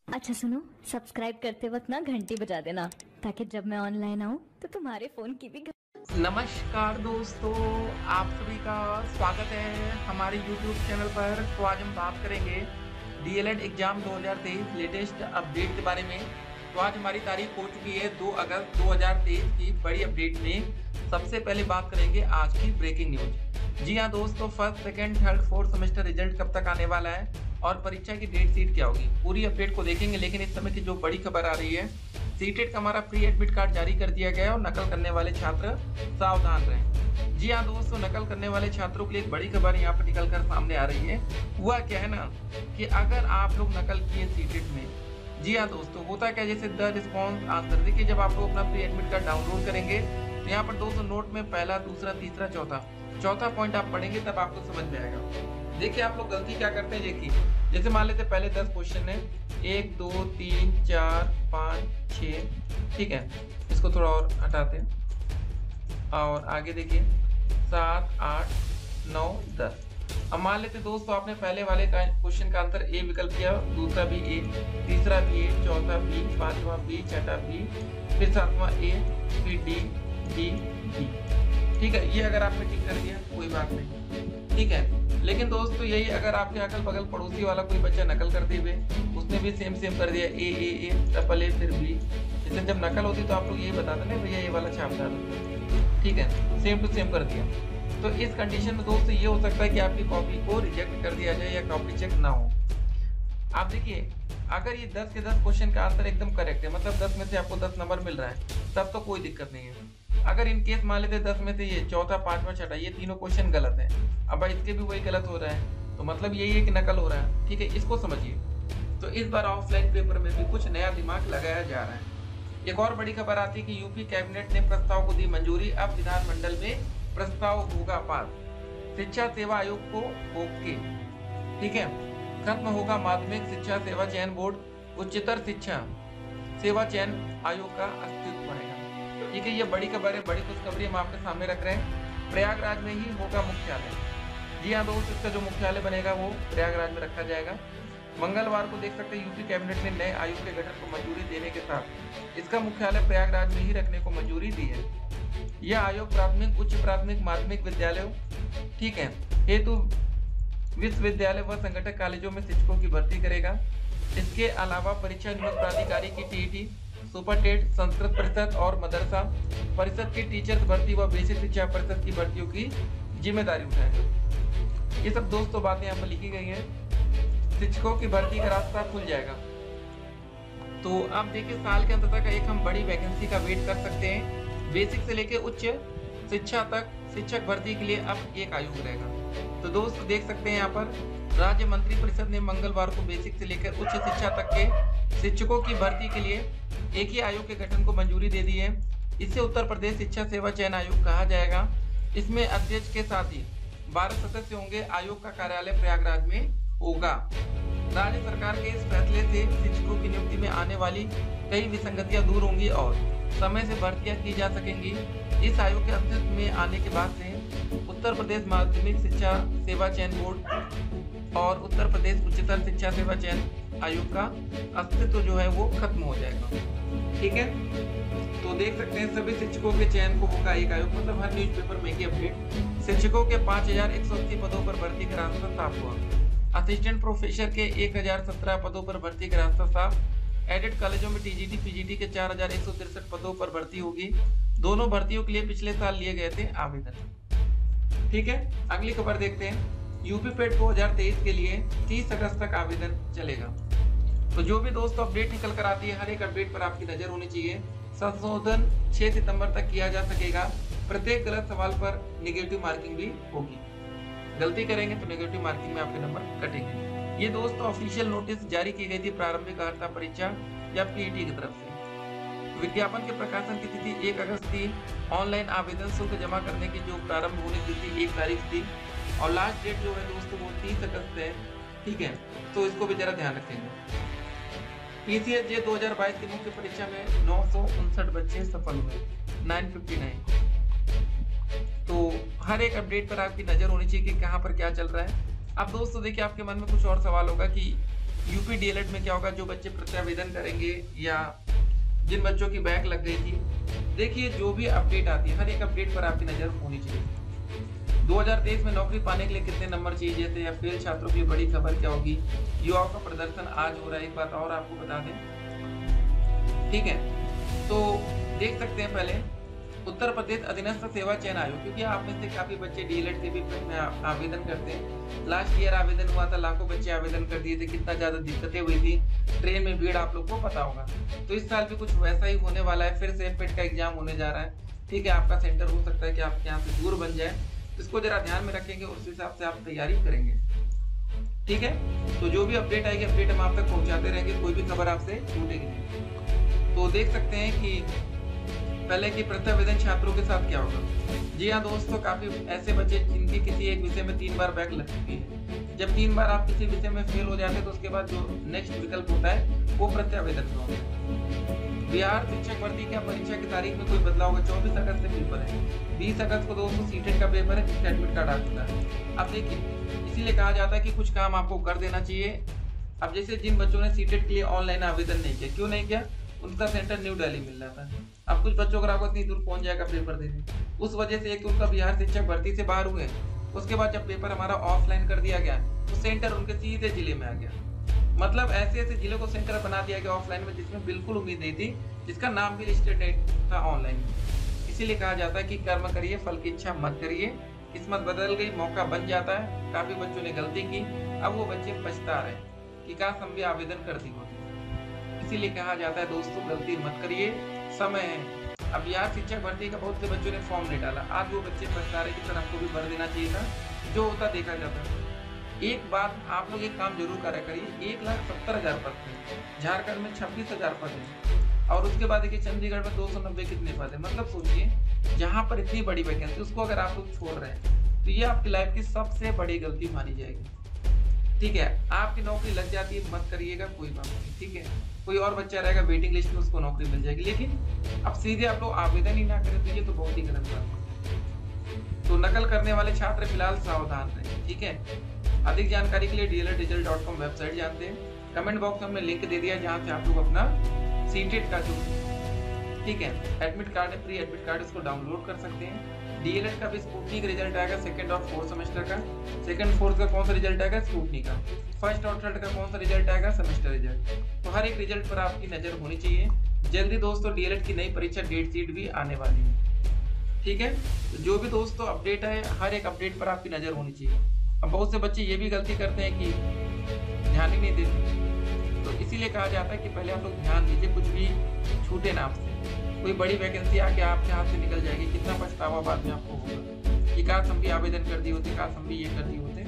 अच्छा सुनो, सब्सक्राइब करते वक्त ना घंटी बजा देना ताकि जब मैं ऑनलाइन आऊँ तो तुम्हारे फोन की भी नमस्कार दोस्तों, आप सभी का स्वागत है हमारे YouTube चैनल पर। तो आज हम बात करेंगे डीएलएड एग्जाम 2023 लेटेस्ट अपडेट के बारे में। तो आज हमारी तारीख हो चुकी है 2 अगस्त 2023 की बड़ी अपडेट में। सबसे पहले बात करेंगे आज की ब्रेकिंग न्यूज। जी हाँ दोस्तों, first second third fourth semester result कब तक आने वाला है और परीक्षा की डेट शीट क्या होगी, पूरी अपडेट को देखेंगे। लेकिन इस समय की जो बड़ी खबर आ रही है, सीटेट का हमारा फ्री एडमिट कार्ड जारी कर दिया गया है और नकल करने वाले छात्र सावधान रहें। जी हाँ दोस्तों, नकल करने वाले छात्रों के लिए एक बड़ी खबर यहाँ पर निकल कर सामने आ रही है। हुआ क्या है ना कि अगर आप लोग नकल किए सीटेट में, जी हाँ दोस्तों, होता क्या, जैसे द रिस्पॉन्स आंसर, देखिए जब आप लोग अपना फ्री एडमिट कार्ड डाउनलोड करेंगे तो यहाँ पर दोस्तों नोट में पहला दूसरा तीसरा चौथा पॉइंट आप पढ़ेंगे तब आपको समझ में आएगा। देखिए आप लोग गलती क्या करते हैं, देखिए जैसे मान लेते पहले 10 क्वेश्चन है, 1 2 3 4 5 6, ठीक है, इसको थोड़ा और हटाते हैं और आगे देखिए 7 8 9 10। अब मान लेते दोस्तों आपने पहले वाले क्वेश्चन का आंसर ए विकल्प किया, दूसरा भी ए, तीसरा भी ए, चौथा बी, पांचवा बी, छठा बी, फिर सातवां ए, फिर डी डी डी, ठीक है। ये अगर आपने ठीक कर दिया कोई बात नहीं, ठीक है। लेकिन दोस्तों यही अगर आपके अगल बगल पड़ोसी वाला कोई बच्चा नकल करते हुए उसने भी सेम कर दिया, ए ट्रिपल ए फिर बी, इससे जब नकल होती तो आप लोग यही बताते ना भैया ये वाला छाप डालो, ठीक है, सेम टू सेम कर दिया। तो इस कंडीशन में दोस्तों ये हो सकता है कि आपकी कॉपी को रिजेक्ट कर दिया जाए या कॉपी चेक ना हो। आप देखिए अगर ये 10 के 10 क्वेश्चन का आंसर एकदम करेक्ट है, मतलब 10 में से आपको 10 नंबर मिल रहा है, तब तो कोई दिक्कत नहीं है। अगर इन केस मान लेते 10 में से ये चौथा पांचवा छठा ये तीनों क्वेश्चन गलत है, अब इसके भी वही गलत हो रहा है, तो मतलब यही है कि नकल हो रहा है, ठीक है, इसको समझिए। तो इस बार ऑफलाइन पेपर में भी कुछ नया दिमाग लगाया जा रहा है। एक और बड़ी खबर आती है कि यूपी कैबिनेट ने प्रस्ताव को दी मंजूरी, अब विधानमंडल में प्रस्ताव होगा पास। शिक्षा सेवा आयोग को ओके, ठीक है, खत्म होगा माध्यमिक शिक्षा सेवा चयन बोर्ड, उच्चतर शिक्षा सेवा चयन आयोग का अस्तित्व आएगा, ठीक है। ये बड़ी खबर है, बड़ी खुशखबरी हम आपके सामने रख रहे हैं। प्रयागराज में ही होगा मुख्यालय। जी हाँ दोस्त, इसका जो मुख्यालय बनेगा वो प्रयागराज में रखा जाएगा। मंगलवार को देख सकते हैं यूपी कैबिनेट ने नए आयोग के गठन को मंजूरी देने के साथ इसका मुख्यालय प्रयागराज में ही रखने को मंजूरी दी है। यह आयोग प्राथमिक, उच्च प्राथमिक, माध्यमिक विद्यालयों, ठीक है, हेतु विश्वविद्यालय व संगठक कॉलेजों में शिक्षकों की भर्ती करेगा। इसके अलावा परीक्षा नियुक्त प्राधिकारी की टीईटी, सुपरटेट, संस्कृत परिषद और मदरसा परिषद की टीचर्स भर्ती व बेसिक शिक्षा परिषद की भर्तियों की जिम्मेदारी उठाएगा। ये सब दोस्तों बातें यहाँ पर लिखी गई हैं। शिक्षकों की भर्ती का रास्ता खुल जाएगा। तो अब देखिए साल के अंत तक एक हम बड़ी वैकेंसी का वेट कर सकते हैं। बेसिक से लेकर उच्च शिक्षा तक शिक्षक भर्ती के लिए अब एक आयोग रहेगा। तो दोस्त देख सकते हैं यहाँ पर राज्य मंत्री परिषद ने मंगलवार को बेसिक से लेकर उच्च शिक्षा तक के शिक्षकों की भर्ती के लिए एक ही आयोग के गठन को मंजूरी दे दी है। इसे उत्तर प्रदेश शिक्षा सेवा चयन आयोग कहा जाएगा। इसमें अध्यक्ष के साथ ही 12 सदस्य होंगे। आयोग का कार्यालय प्रयागराज में होगा। राज्य सरकार के इस फैसले से शिक्षकों की नियुक्ति में आने वाली कई विसंगतियां दूर होंगी और समय से भर्तियां की जा सकेंगी। इस आयोग के अस्तित्व में आने के बाद से उत्तर प्रदेश माध्यमिक शिक्षा सेवा चयन बोर्ड और उत्तर प्रदेश उच्चतर शिक्षा सेवा चयन आयोग का अस्तित्व जो है वो खत्म हो जाएगा, ठीक है। तो देख सकते हैं सभी शिक्षकों के चयन को होगा एक आयोग, मतलब हर न्यूज़पेपर में की अपडेट। शिक्षकों के 5180 पदों पर भर्ती का रास्ता साफ हुआ। असिस्टेंट प्रोफेसर के 1017 पदों पर भर्ती का रास्ता साफ। एडेड कॉलेजों में टीजीटी पीजीटी के 4163 पदों पर भर्ती होगी। दोनों भर्तियों के लिए पिछले साल लिए गए थे आवेदन, ठीक है। अगली खबर देखते हैं। यूपी पेट 2023 के लिए 30 अगस्त तक आवेदन चलेगा। तो जो भी दोस्तों अपडेट निकल कर आती है, हर एक अपडेट पर आपकी नजर होनी चाहिए। संशोधन 6 सितंबर तक किया जा सकेगा। प्रत्येक गलत सवाल पर नेगेटिव मार्किंग भी होगी। गलती करेंगे तो नेगेटिव मार्किंग में आपके नंबर कटेंगे। ये दोस्तों ऑफिशियल नोटिस जारी की गई थी प्रारंभिक अर्हता परीक्षा या पीईटी की तरफ से। विज्ञापन के प्रकाशन की तिथि 1 अगस्त थी। ऑनलाइन आवेदन शुल्क जमा करने की जो प्रारंभ होने की तिथि 1 तारीख थी और लास्ट डेट जो है दोस्तों वो 30 अगस्त है, ठीक है। तो इसको भी जरा ध्यान रखेंगे। पीसीएसजे 2022 की मुख्य परीक्षा में 959 बच्चे सफल हुए, 959। तो हर एक अपडेट पर आपकी नजर होनी चाहिए कि कहाँ पर क्या चल रहा है। अब दोस्तों देखिए आपके मन में कुछ और सवाल होगा कि यूपी डीएलएड में क्या होगा, जो बच्चे प्रत्यावेदन करेंगे या जिन बच्चों की बैक लग गई थी, देखिए जो भी अपडेट आती है हर एक अपडेट पर आपकी नजर होनी चाहिए। 2023 में नौकरी पाने के लिए कितने नंबर चाहिए थे या फेल छात्रों की बड़ी खबर क्या होगी, युवाओं का प्रदर्शन आज हो रहा है। एक बात और आपको बता दें, ठीक है, तो देख सकते हैं पहले उत्तर प्रदेश अधीनस्थ सेवा चयन आयोग, क्योंकि आप में से काफी बच्चे डीएलएड के भी में आवेदन करते हैं। लास्ट ईयर आवेदन हुआ था, लाखों बच्चे आवेदन कर दिए थे, कितना ज्यादा दिक्कतें हुई थी, ट्रेन में भीड़ आप लोग को पता होगा। तो इस साल भी कुछ वैसा ही होने वाला है, फिर से एफएड का एग्जाम होने जा रहा है, ठीक है। आपका सेंटर हो सकता है कि आपके यहाँ से दूर बन जाए, इसको जरा ध्यान में रखेंगे, उस हिसाब से आप तैयारी करेंगे, ठीक है। तो जो भी अपडेट आएगी अपडेट हम आप तक पहुंचाते रहेंगे, कोई भी खबर आपसे छूटेगी नहीं। तो देख सकते हैं कि पहले की प्रत्यावेदन छात्रों के साथ क्या होगा। जी हाँ दोस्तों, काफी ऐसे बच्चे जिनकी किसी एक विषय में 3 बार बैक लग चुकी है। जब 3 बार आप किसी विषय में फेल हो जाते हैं तो उसके बाद जो नेक्स्ट विकल्प होता है वो प्रत्यावेदन का होता है। बिहार शिक्षक भर्ती की परीक्षा की तारीख में कोई बदलाव होगा। 24 अगस्त से पेपर है, 20 अगस्त को दोस्तों सीटेट का पेपर है, जिसका एडमिट कार्ड आ चुका है। अब देखिए, इसीलिए कहा जाता है कि कुछ काम आपको कर देना चाहिए। अब जैसे जिन बच्चों ने सीटेट के लिए ऑनलाइन आवेदन नहीं किया, क्यों नहीं किया, उनका सेंटर न्यू दिल्ली मिल रहा था। अब कुछ बच्चों को इतनी दूर पहुंच जाएगा पेपर देने, उस वजह से एक तो उनका बिहार शिक्षक भर्ती से बाहर हुए, उसके बाद जब पेपर हमारा ऑफलाइन कर दिया गया तो सेंटर उनके सीधे जिले में आ गया। मतलब ऐसे ऐसे जिले को सेंटर बना दिया गया ऑफलाइन में, जिसमें बिल्कुल उम्मीद नहीं थी, जिसका नाम भी लिस्टेड नहीं था ऑनलाइन। इसीलिए कहा जाता है कि कर्म करिए फल की इच्छा मत करिए। किस्मत बदल गई, मौका बन जाता है। काफी बच्चों ने गलती की, अब वो बच्चे पछता रहे कि काश हम भी आवेदन कर दी होती। इसीलिए कहा जाता है दोस्तों, गलती मत करिए, समय है। अब बिहार शिक्षक भर्ती का बहुत से बच्चों ने फॉर्म नहीं डाला, आज वो बच्चे पछता रहे कि सर हमको भी भर देना चाहिए था। जो होता देखा जाता है। एक बात आप लोग एक काम जरूर करा करिए, 1,70,000 पद थे, झारखंड में 26,000 पद है, और उसके बाद देखिए चंडीगढ़ में 290 कितने पद है। मतलब सोचिए, जहाँ पर इतनी बड़ी वैकेंसी उसको अगर आप लोग छोड़ रहे हैं तो ये आपकी लाइफ की सबसे बड़ी गलती मानी जाएगी, ठीक है। आपकी नौकरी लग जाती है, मत करिएगा, कोई बात नहीं, ठीक है। कोई और बच्चा रहेगा वेटिंग लिस्ट में, उसको नौकरी मिल जाएगी, लेकिन अब सीधे आप लोग आवेदन ही ना करें तो ये तो बहुत ही गलत बात है। तो नकल करने वाले छात्र फिलहाल सावधान रहे, ठीक है। अधिक जानकारी के लिए dlresult.com वेबसाइट जानते हैं। कमेंट बॉक्स में हमने लिंक दे दिया, जहाँ से आप लोग अपना सीटेट का जो, ठीक है, एडमिट कार्ड है, प्री एडमिट कार्ड, इसको डाउनलोड कर सकते हैं। डीएलएड का भी स्कूटनी का रिजल्ट आएगा, सेकंड और फोर्थ सेमेस्टर का। सेकंड फोर्थ का कौन सा रिजल्ट आएगा, स्कूटनी का। फर्स्ट और थर्ड का कौन सा रिजल्ट आएगा, सेमेस्टर रिजल्ट। तो हर एक रिजल्ट पर आपकी नजर होनी चाहिए। जल्दी दोस्तों डीएलएड की नई परीक्षा डेट शीट भी आने वाली है, ठीक है। तो जो भी दोस्तों अपडेट है, हर एक अपडेट पर आपकी नजर होनी चाहिए। अब बहुत से बच्चे ये भी गलती करते हैं कि ध्यान ही नहीं देते, तो इसीलिए कहा जाता है कि पहले आप लोग ध्यान दीजिए, कुछ भी छूटे ना आपसे। कोई बड़ी वैकेंसी आके आपके हाथ से निकल जाएगी, कितना पछतावा बाद में आपको होगा कि काश हम भी आवेदन कर दिए होते, काश हम भी ये कर दिए होते।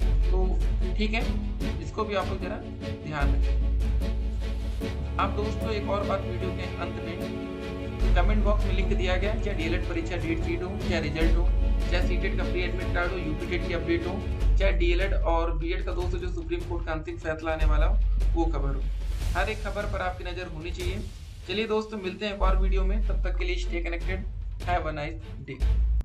तो ठीक है, इसको भी आप लोग जरा ध्यान रखें। आप दोस्तों एक और बात, वीडियो के अंत में कमेंट बॉक्स में लिंक दिया गया, चाहे डीएलएड परीक्षा डेट शीट हो, चाहे रिजल्ट हो, चाहे सीटेट का प्री एडमिट कार्ड हो, यूपी टेट की अपडेट हो, चाहे डीएलएड और बीएड का दोस्तों जो सुप्रीम कोर्ट का अंतिम फैसला आने वाला हो वो खबर हो। हर एक खबर पर आपकी नजर होनी चाहिए। चलिए दोस्तों, मिलते हैं एक और वीडियो में, तब तक के लिए stay connected, have a nice day.